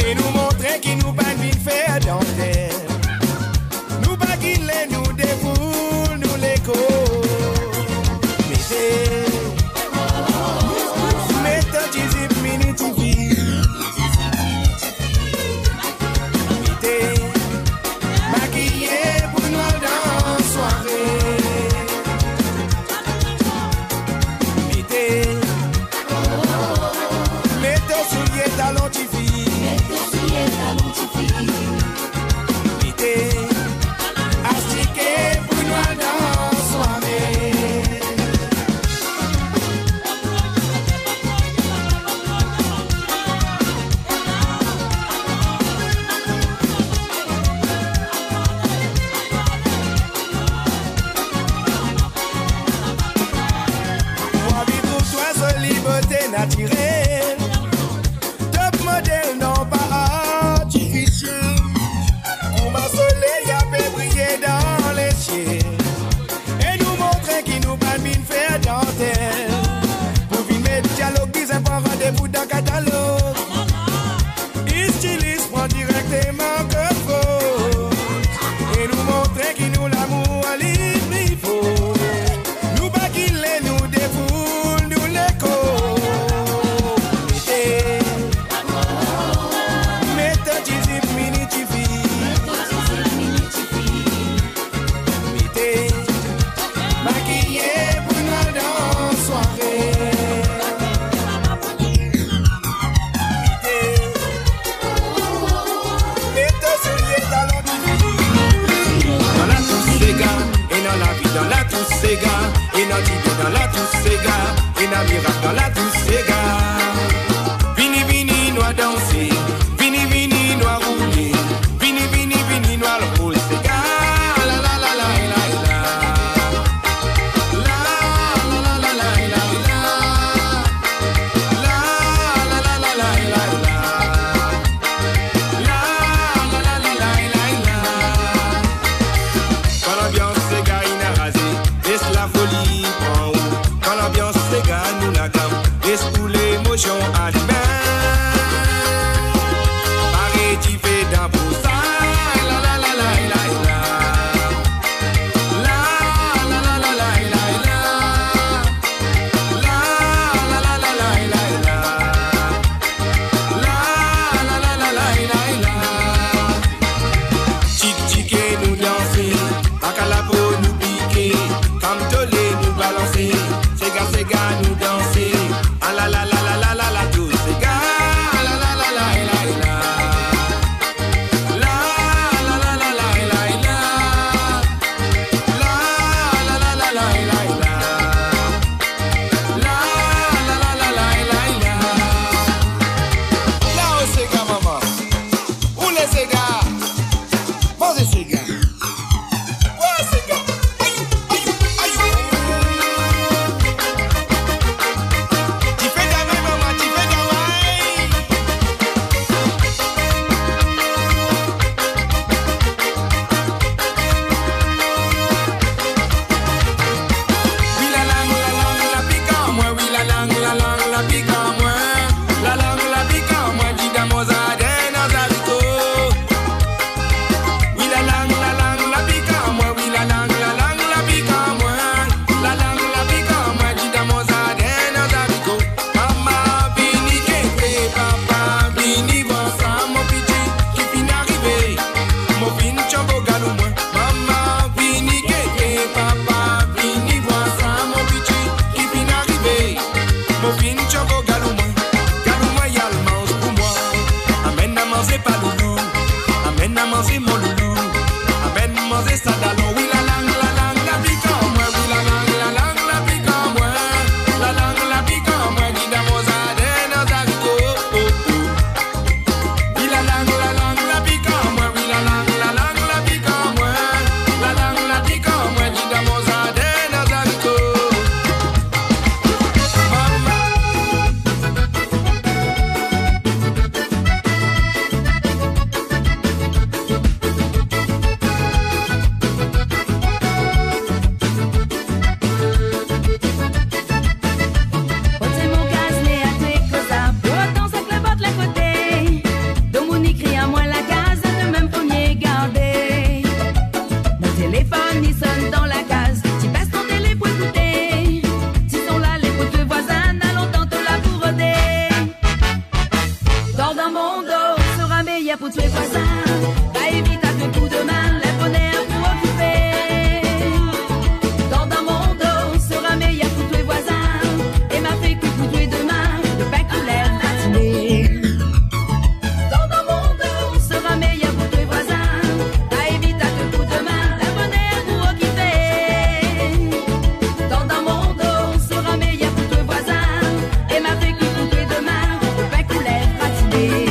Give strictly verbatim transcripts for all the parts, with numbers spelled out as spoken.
et nous montrer qui nous pas vite faire danser. Nous pas qui les nous déboule, nous l'écho. Mettez, mettez Jizip Mini T V. Mettez, maquillé pour nous dans soirée. Mettez, mettez souliers talons T V. Mettez souliers talons T V. Mettez, astiqué pour nous dans soirée. Liberté naturelle, top modèle non pas artificiel. Pour ma soleil a fait briller dans les cieux et nous montrer qui nous pas bien faire dentelle. Pour venir mettre dialogue, ils ont pas rendez-vous dans catalogue. Ils stylisent prend directement que faut et nous montrer qui nous l'amour à livre il faut. Nous pas qu'il les nous dévoue. Dans la tous ces gars, et dans l'idée dans la tous ces gars, et dans miracle dans la tous ces gars. Vini vini noir danser, vini vini noir rouler, vini vini vini noir le roule ces gars. La la la la la la la la la la la la la la la la la la pour l'émotion à l'humain. Pareil, tu fais d'un pour ça. La la la la la la. La la la la la la la. La la la la la la la. La la la la la la la. Chic chic et nous danser. Akala pour nous piquer. Comme tolé nous balancer. Sega sega nous danser. La la la la la la la tous ces gars. La la la la la la. La la la la la la la. La la la la la la la. La la la la la la la. Là où ces gars maman. Où les ces gars? Posez ces gars. meilleur pour tous les voisins. Va éviter à deux coups de main, les bonheurs pour occuper. Dans un monde sera meilleur pour tous les voisins. Et m'a fait que pour tous les demain, le pain couleur matinée. Dans un monde sera meilleur pour tous les voisins. Va éviter à deux coups de main, les bonheurs pour occuper. Dans un monde sera meilleur pour tous les voisins. Et m'a fait que pour tous les demain, le pain couleur matinée.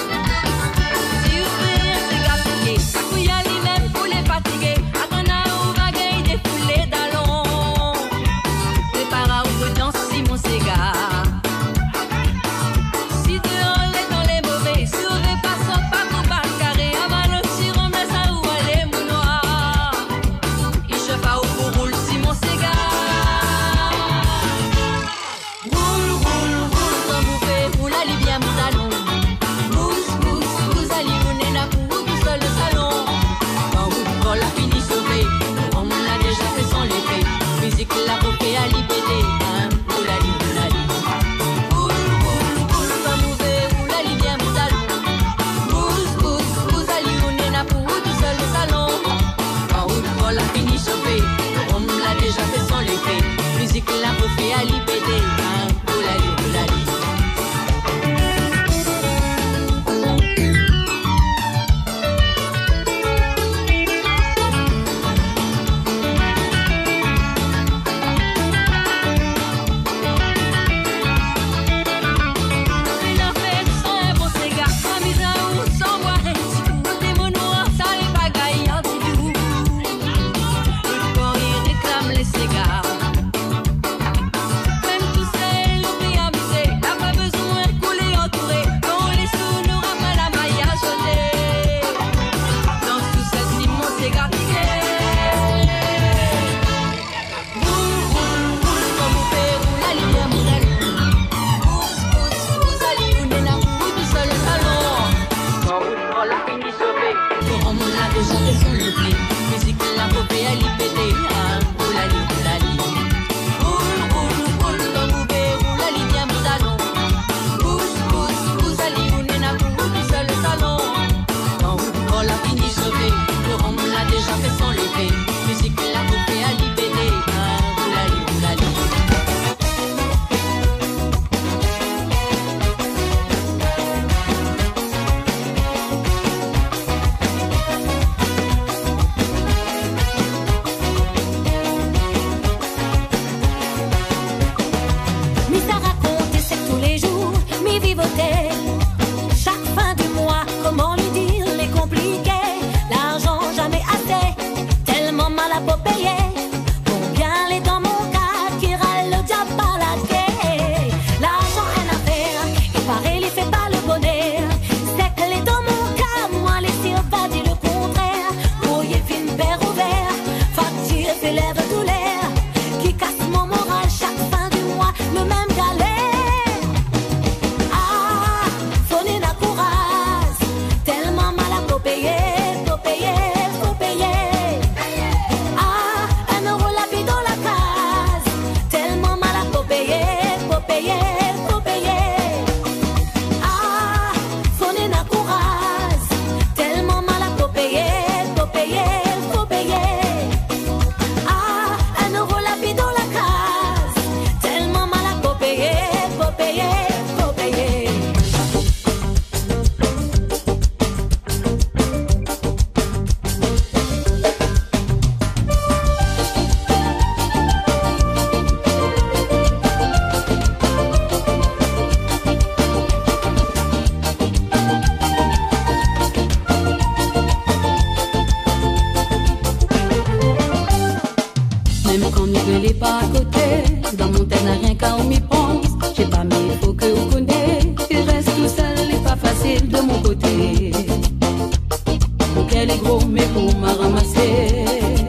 Si vous voulez, c'est gaspillé. Couille à lui-même pour les fatiguer. Attends à Même quand nous ne pas à côté, dans mon tête n'a rien qu'à on m'y pense. J'ai pas mais il faut que vous connaissez. Il reste tout seul et pas facile de mon côté. Donc elle est gros mais pour m'a ramasser.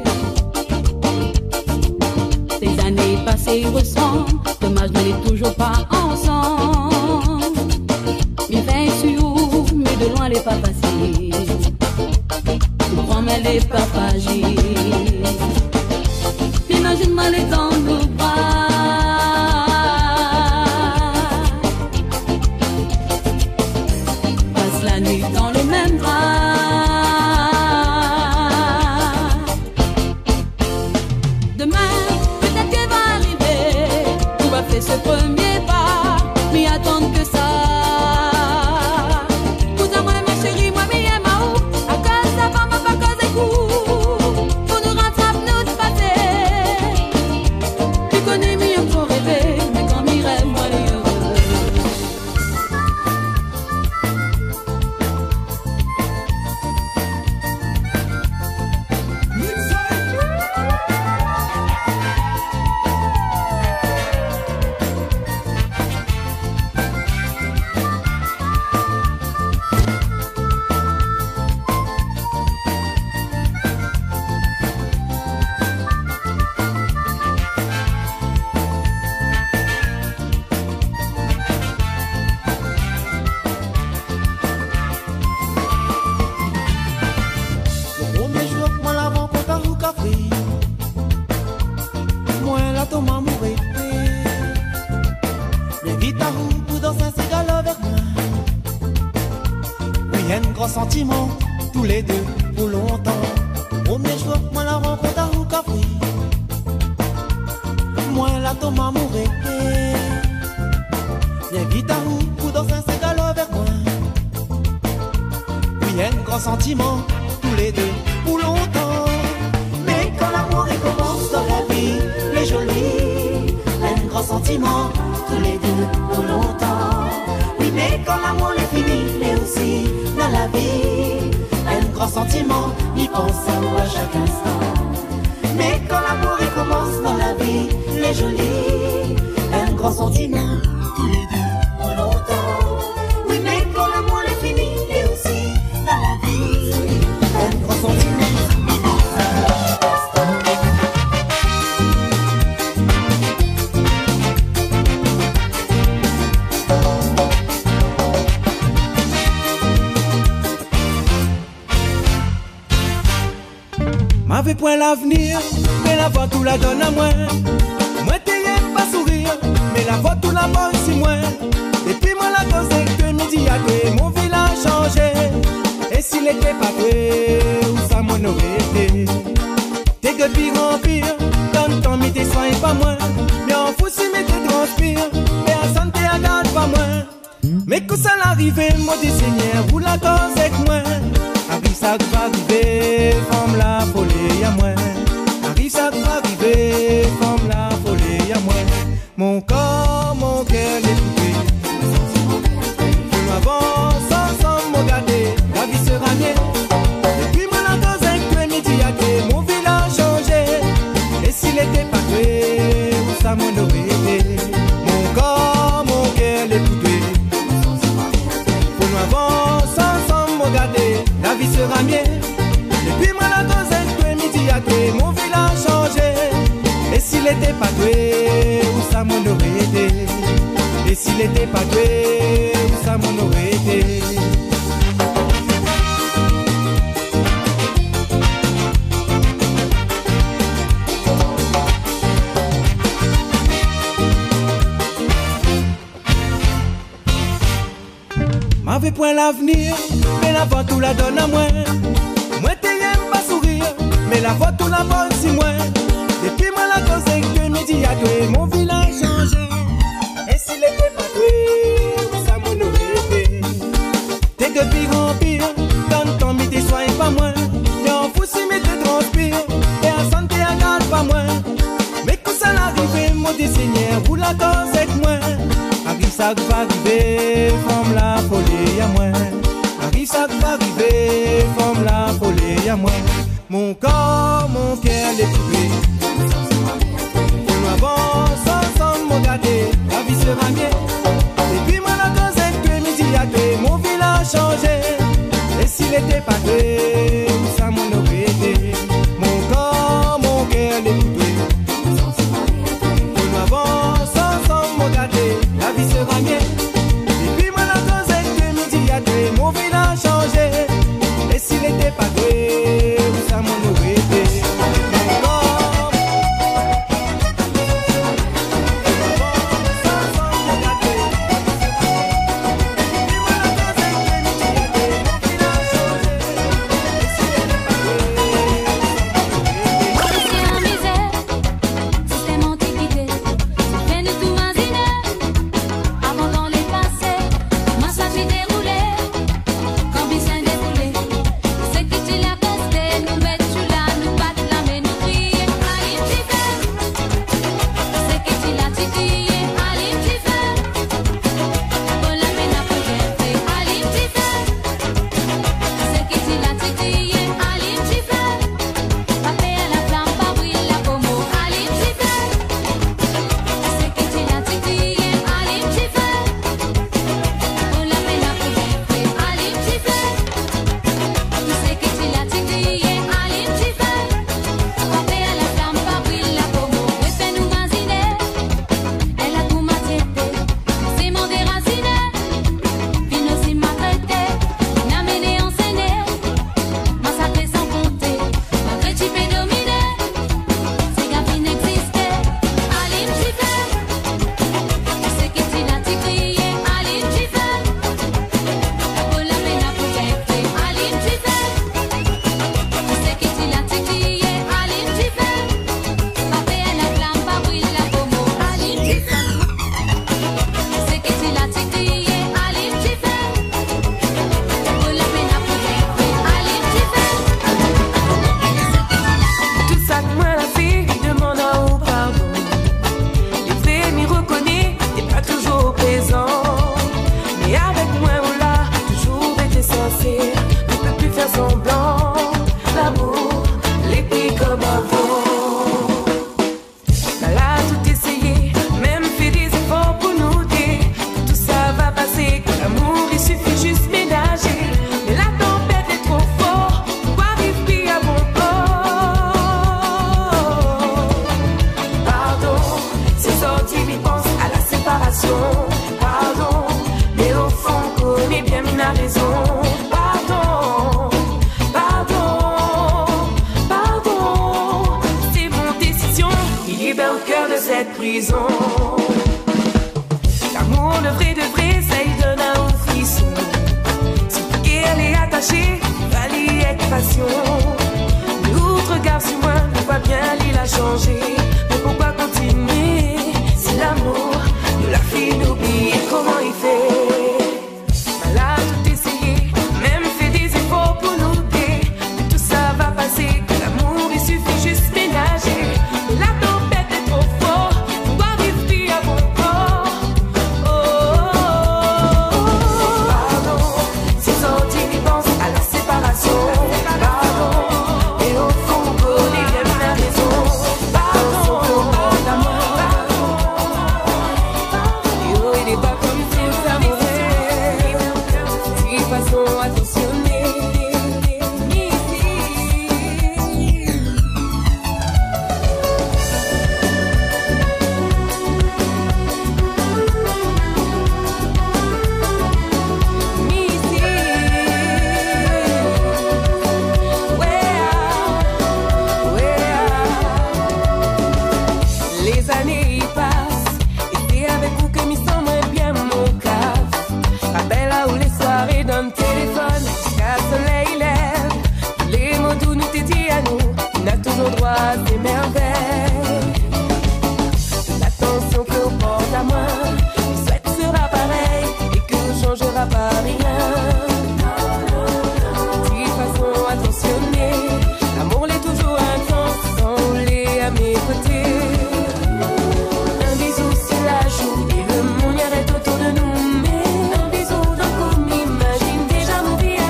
Des années passées ils ressemblent. Dommage on n'est toujours pas ensemble. Mais vingt sur mais de loin elle est pas facile. Je crois mais elle est pas fragile. Imagine-moi les dans nos bras. Passe la nuit dans les mêmes draps. Demain, peut-être qu'elle va arriver. On va faire ce premier pas. Mais attendre que ça. Vous à moi, ma chérie, moi, mais à ma ou. À cause ça va, ma pas cause des coups. Sentiment, tous les deux pour longtemps. Premier jour, moi la rencontre à Roucafri. Moi la tombe à mourir. Viens vite à vous pour danser un cigale avec moi. Oui, un grand sentiment, tous les deux pour longtemps. Mais quand l'amour commence dans la vie, les jolis, un grand sentiment, tous les deux pour longtemps. Oui, mais quand l'amour est fini, mais aussi dans la vie, un grand sentiment, y pense à chaque instant. Mais quand l'amour il commence dans la vie, les jolis, un grand sentiment, tous les deux pour longtemps. Oui, mais quand l'amour est fini, et aussi dans la vie, un grand sentiment. M'avait point l'avenir, mais la voix tout la donne à moi. Moi t'ayais pas sourire, mais la voix tout la mort ici moi. Et puis moi la cause est que midi à deux, mon village changé. Et s'il était pas vrai, où ça m'en aurait été. T'es que pire en pire, dans le temps midi soin pas moins. Mais en fou si mais t'es transpire, mais à santé à garde pas moins. Mais que ça l'arrivait, moi des seigneurs, où la cause est que moi. Arrive ça va arriver, femme la folie à moi. Arrive ça va arriver, femme la folie à moi. Mon corps, mon cœur, les poupées. Je m'avance ensemble, mon gardé, la vie sera mienne. Et puis moi la cause avec toi, midi à deux, mon village changé. Et s'il était pas tué, où ça m'en aurait été. Mon corps, mon cœur, les poupées. Faut nous avancer ensemble, mon gardé. La vie sera mienne. Depuis moi la cause est que midi à deux, mon village changé. Et s'il était pas doué, où ça m'en aurait été. Et s'il était pas doué, où ça m'en aurait été. M'avait point l'avenir, mais la voix tout la donne à moi. Moi t'ayais pas sourire, mais la voix tout la bonne si moi. Depuis moi la cause est que midi à deux, mon village changé. Et s'il était pas doué, ça m'en aurait été. T'es que pire en pire, dans le temps midi soigne pas moins. Et en fou si mais t'es transpire, et en santé à garde pas moins. Mais que ça l'arrive, mon seigneur, où la cause est que moi. Arrive ça va arriver, femme la folie à moi. Arrive ça va arriver, femme la folie à moi. Mon corps, mon cœur, les poupées. vie sera mieux. Et puis moi la causette que midi à deux, mon village changé. Et s'il n'était pas deux, ça m'en aurait été. Mon corps, mon cœur l'écoutait. Nous avons ensemble mon gâté, la vie sera mieux. Et puis moi la causette que midi à deux, mon village changé. Et s'il n'était pas deux, ça m'en aurait été.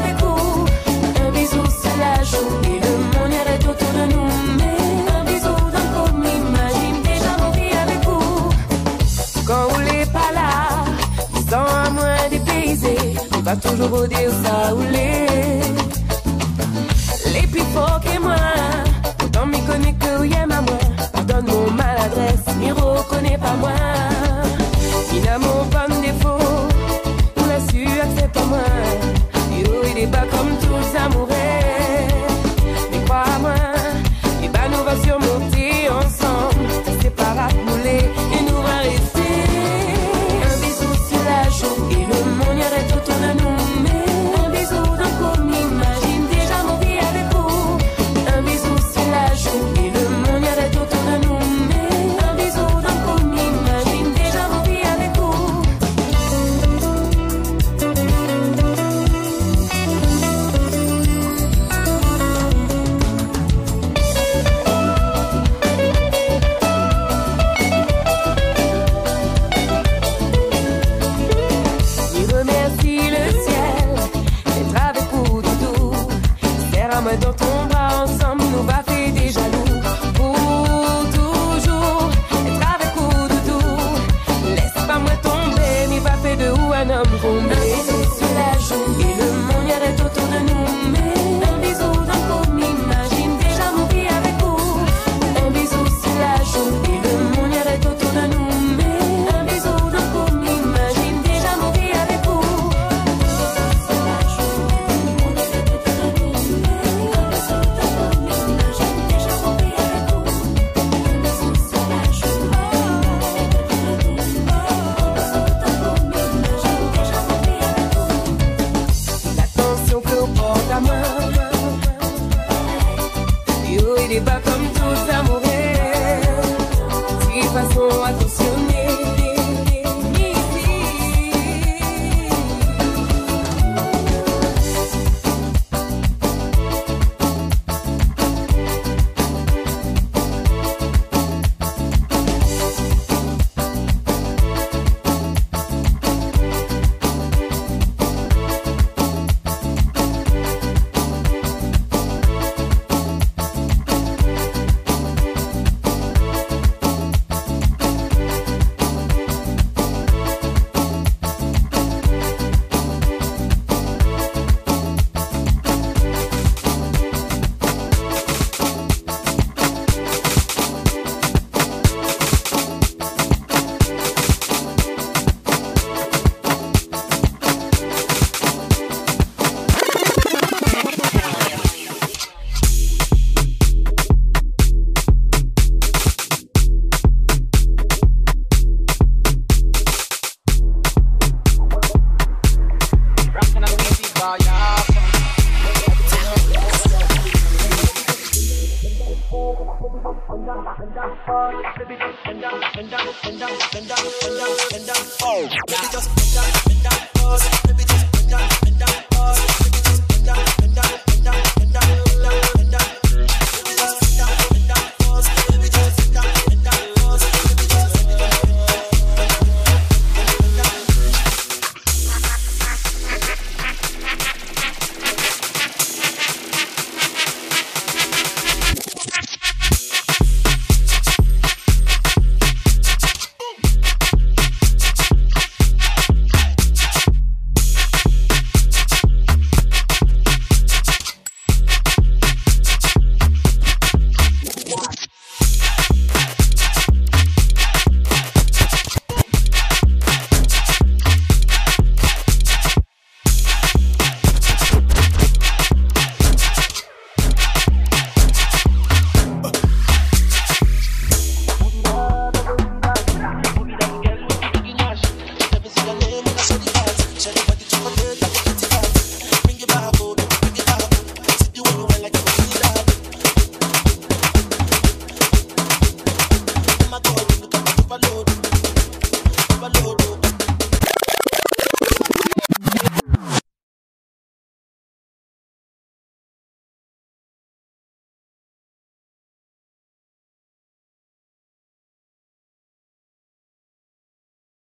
Et le monde irait autour de nous, mais un bisou rodé ou ça roulé. Les plus forts que moi, pourtant m'y connaît que oui à moi. Pardonne mon maladresse, m'y reconnaît pas moi. Il n'a mon bon défaut, on l'a su, accepte moi. Yo, il est pas comme tous amoureux. Mais crois-moi, et bah nous va surmonter ensemble. C'est pas rappelé et nous va rester. Un bisou sur la joue et le monde y arrête autour de nous. Mais un bisou d'un coup m'imagine déjà mon vie avec vous. Un bisou sur la joue et le monde y arrête autour de nous. Mais un bisou d'un coup m'imagine déjà mon vie avec vous. Dans ton bras ensemble nous va faire des jaloux. Pour toujours être avec vous doudou. Laisse pas moi tomber, mais va faire de où un homme tombé. Un bisou sur la joue et le monde y arrête autour de nous. Mais un bisou d'un coup m'imagine déjà mon vie avec vous. Un bisou sur la joue et le monde y arrête autour de nous. Mais un bisou d'un coup m'imagine déjà mon vie avec vous. Yo, il est pas comme tous amoureux. Si façon attentionnée. Baby, just bend down, bend down, pause. Baby, just bend down, bend down, pause.